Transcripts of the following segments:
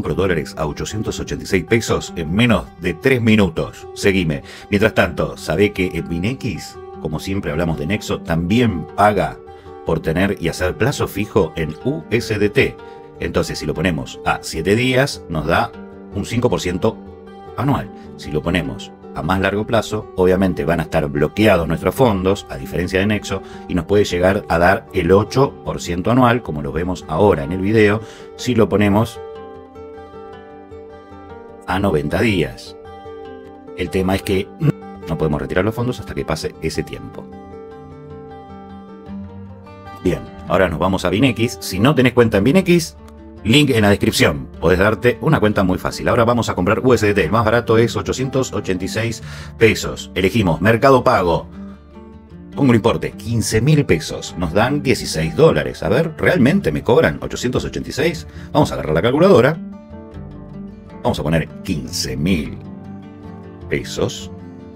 Compro dólares a 886 pesos en menos de 3 minutos. Seguime. Mientras tanto, sabe que en Binex, como siempre hablamos de Nexo, también paga por tener y hacer plazo fijo en USDT. Entonces, si lo ponemos a 7 días, nos da un 5% anual. Si lo ponemos a más largo plazo, obviamente van a estar bloqueados nuestros fondos, a diferencia de Nexo, y nos puede llegar a dar el 8% anual, como lo vemos ahora en el video, si lo ponemos a 90 días. El tema es que no podemos retirar los fondos hasta que pase ese tiempo. Bien, ahora nos vamos a Binex. Si no tenés cuenta en Binex, link en la descripción. Podés darte una cuenta muy fácil. Ahora vamos a comprar USDT. El más barato es 886 pesos. Elegimos Mercado Pago. Pongo el importe, 15.000 pesos. Nos dan 16 dólares. A ver, ¿realmente me cobran 886? Vamos a agarrar la calculadora. Vamos a poner 15.000 pesos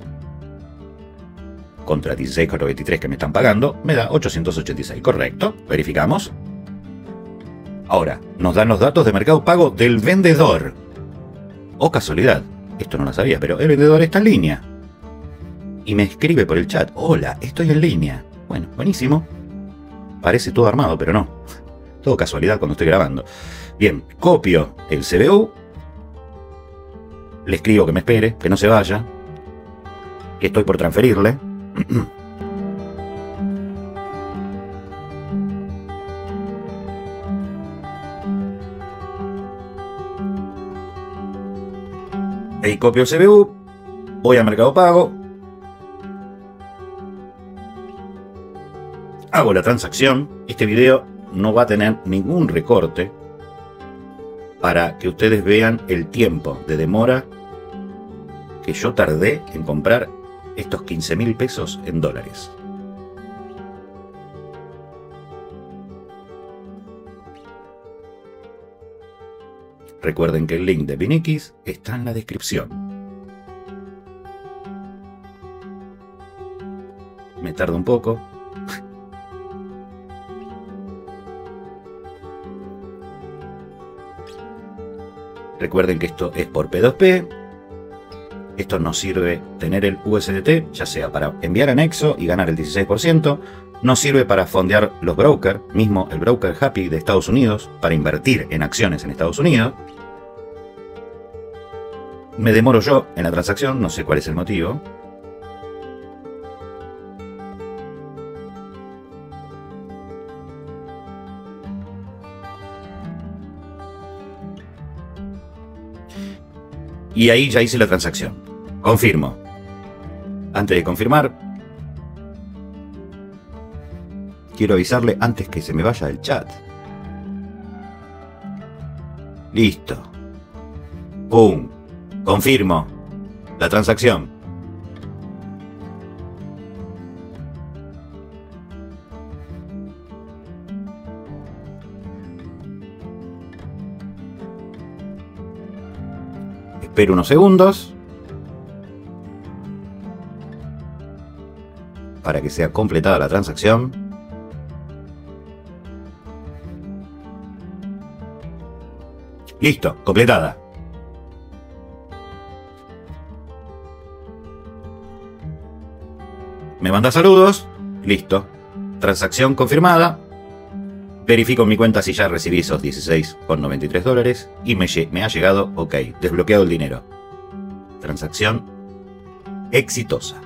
contra 16,23 que me están pagando. Me da 886, correcto. Verificamos. Ahora, nos dan los datos de Mercado Pago del vendedor. Oh, casualidad, esto no lo sabía, pero el vendedor está en línea. Y me escribe por el chat: hola, estoy en línea. Bueno, buenísimo. Parece todo armado, pero no. Todo casualidad cuando estoy grabando. Bien, copio el CBU. Le escribo que me espere, que no se vaya, que estoy por transferirle. Ahí copio el CBU, voy a Mercado Pago, hago la transacción. Este video no va a tener ningún recorte para que ustedes vean el tiempo de demora que yo tardé en comprar estos 15.000 pesos en dólares. Recuerden que el link de Binex está en la descripción. Me tarda un poco. Recuerden que esto es por P2P. Esto nos sirve tener el USDT, ya sea para enviar a Nexo y ganar el 16%. Nos sirve para fondear los brokers, mismo el broker Happy de Estados Unidos, para invertir en acciones en Estados Unidos. Me demoro yo en la transacción, no sé cuál es el motivo. Y ahí ya hice la transacción. Confirmo. Antes de confirmar, quiero avisarle antes que se me vaya el chat. Listo. ¡Pum! Confirmo la transacción. Espero unos segundos para que sea completada la transacción. Listo, completada. Me manda saludos. Listo. Transacción confirmada. Verifico en mi cuenta si ya recibí esos 16,93 dólares y me ha llegado, ok, desbloqueado el dinero. Transacción exitosa.